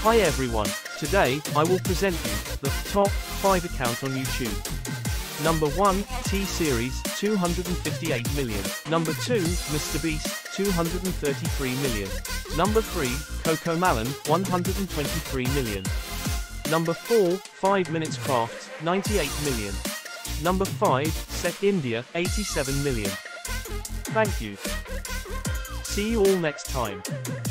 Hi everyone, today, I will present you, the top 5 account on YouTube. Number 1, T-Series, 258 million. Number 2, Mr. Beast, 233 million. Number 3, Coco Melon, 123 million. Number 4, 5 Minutes Crafts, 98 million. Number 5, Set India, 87 million. Thank you. See you all next time.